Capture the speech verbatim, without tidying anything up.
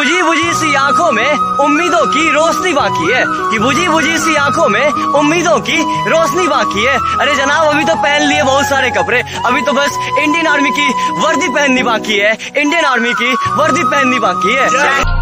बुझी बुझी सी आंखों में उम्मीदों की रोशनी बाकी है, कि बुझी बुझी सी आंखों में उम्मीदों की रोशनी बाकी है। अरे जनाब अभी तो पहन लिए बहुत सारे कपड़े, अभी तो बस इंडियन आर्मी की वर्दी पहननी बाकी है, इंडियन आर्मी की वर्दी पहननी बाकी है।